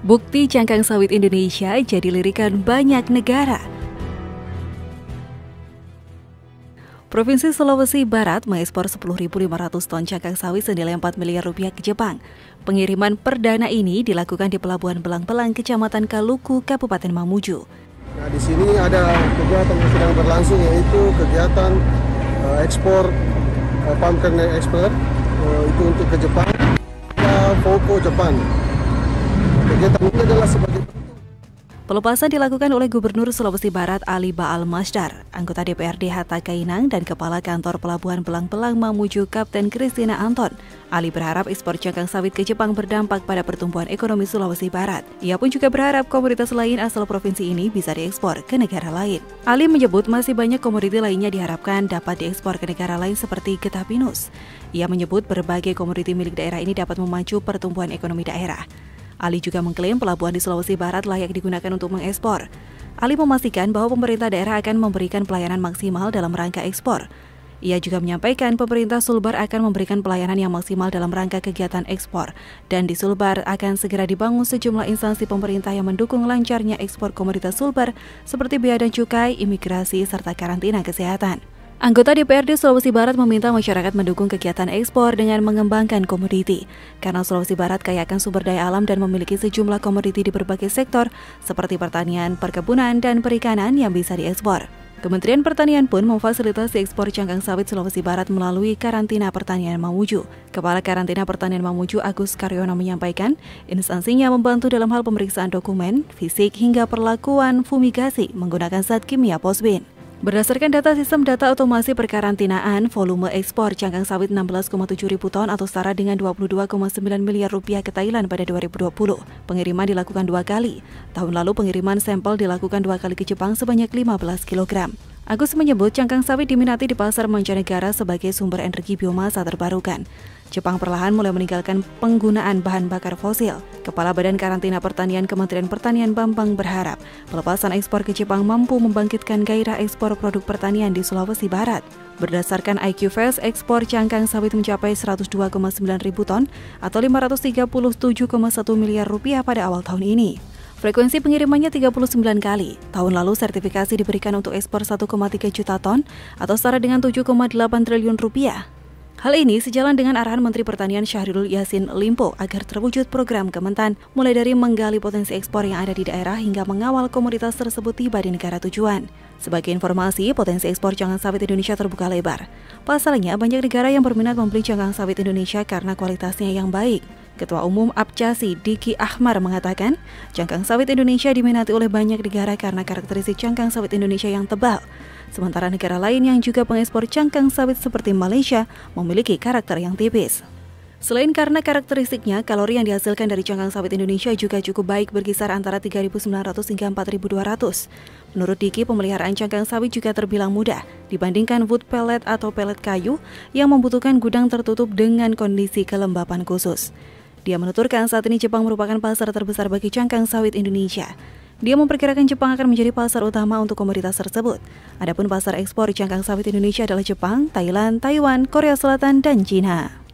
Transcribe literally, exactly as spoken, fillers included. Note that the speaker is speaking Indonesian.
Bukti cangkang sawit Indonesia jadi lirikan banyak negara. Provinsi Sulawesi Barat mengekspor sepuluh ribu lima ratus ton cangkang sawit senilai empat miliar rupiah ke Jepang. Pengiriman perdana ini dilakukan di Pelabuhan Belang-Belang, Kecamatan Kaluku, Kabupaten Mamuju. Nah, di sini ada kegiatan yang sedang berlangsung, yaitu kegiatan uh, ekspor uh, palm kernel export uh, itu untuk ke Jepang, ya, Foko Jepang. Kegiatan ini adalah sebagai Pelepasan dilakukan oleh Gubernur Sulawesi Barat Ali Baal Masdar, anggota D P R D Hatta Kainang, dan Kepala Kantor Pelabuhan Belang-Belang Mamuju Kapten Christina Anton. Ali berharap ekspor cangkang sawit ke Jepang berdampak pada pertumbuhan ekonomi Sulawesi Barat. Ia pun juga berharap komoditas lain asal provinsi ini bisa diekspor ke negara lain. Ali menyebut masih banyak komoditi lainnya diharapkan dapat diekspor ke negara lain seperti getah pinus. Ia menyebut berbagai komoditi milik daerah ini dapat memacu pertumbuhan ekonomi daerah. Ali juga mengklaim pelabuhan di Sulawesi Barat layak digunakan untuk mengekspor. Ali memastikan bahwa pemerintah daerah akan memberikan pelayanan maksimal dalam rangka ekspor. Ia juga menyampaikan pemerintah Sulbar akan memberikan pelayanan yang maksimal dalam rangka kegiatan ekspor, dan di Sulbar akan segera dibangun sejumlah instansi pemerintah yang mendukung lancarnya ekspor komoditas Sulbar seperti bea dan cukai, imigrasi, serta karantina kesehatan. Anggota D P R D Sulawesi Barat meminta masyarakat mendukung kegiatan ekspor dengan mengembangkan komoditi, karena Sulawesi Barat kaya akan sumber daya alam dan memiliki sejumlah komoditi di berbagai sektor seperti pertanian, perkebunan, dan perikanan yang bisa diekspor. Kementerian Pertanian pun memfasilitasi ekspor cangkang sawit Sulawesi Barat melalui Karantina Pertanian Mamuju. Kepala Karantina Pertanian Mamuju Agus Karyono menyampaikan, instansinya membantu dalam hal pemeriksaan dokumen, fisik, hingga perlakuan fumigasi menggunakan zat kimia Posbin. Berdasarkan data sistem data otomasi perkarantinaan, volume ekspor cangkang sawit enam belas koma tujuh ribu ton atau setara dengan dua puluh dua koma sembilan miliar rupiah ke Thailand pada dua ribu dua puluh. Pengiriman dilakukan dua kali. Tahun lalu pengiriman sampel dilakukan dua kali ke Jepang sebanyak lima belas kilogram. Agus menyebut cangkang sawit diminati di pasar mancanegara sebagai sumber energi biomasa terbarukan. Jepang perlahan mulai meninggalkan penggunaan bahan bakar fosil. Kepala Badan Karantina Pertanian Kementerian Pertanian Bambang berharap pelepasan ekspor ke Jepang mampu membangkitkan gairah ekspor produk pertanian di Sulawesi Barat. Berdasarkan I Q Fest, ekspor cangkang sawit mencapai seratus dua koma sembilan ribu ton atau lima ratus tiga puluh tujuh koma satu miliar rupiah pada awal tahun ini. Frekuensi pengirimannya tiga puluh sembilan kali. Tahun lalu sertifikasi diberikan untuk ekspor satu koma tiga juta ton atau setara dengan tujuh koma delapan triliun rupiah. Hal ini sejalan dengan arahan Menteri Pertanian Syahrul Yassin Limpo agar terwujud program Kementan, mulai dari menggali potensi ekspor yang ada di daerah hingga mengawal komoditas tersebut tiba di negara tujuan. Sebagai informasi, potensi ekspor cangkang sawit Indonesia terbuka lebar. Pasalnya, banyak negara yang berminat membeli cangkang sawit Indonesia karena kualitasnya yang baik. Ketua Umum Apcasi Diki Ahmar mengatakan, cangkang sawit Indonesia diminati oleh banyak negara karena karakteristik cangkang sawit Indonesia yang tebal. Sementara negara lain yang juga pengekspor cangkang sawit seperti Malaysia memiliki karakter yang tipis. Selain karena karakteristiknya, kalori yang dihasilkan dari cangkang sawit Indonesia juga cukup baik, berkisar antara tiga ribu sembilan ratus hingga empat ribu dua ratus. Menurut Diki, pemeliharaan cangkang sawit juga terbilang mudah dibandingkan wood pellet atau pelet kayu yang membutuhkan gudang tertutup dengan kondisi kelembapan khusus. Dia menuturkan saat ini Jepang merupakan pasar terbesar bagi cangkang sawit Indonesia. Dia memperkirakan Jepang akan menjadi pasar utama untuk komoditas tersebut. Adapun pasar ekspor cangkang sawit Indonesia adalah Jepang, Thailand, Taiwan, Korea Selatan, dan Cina.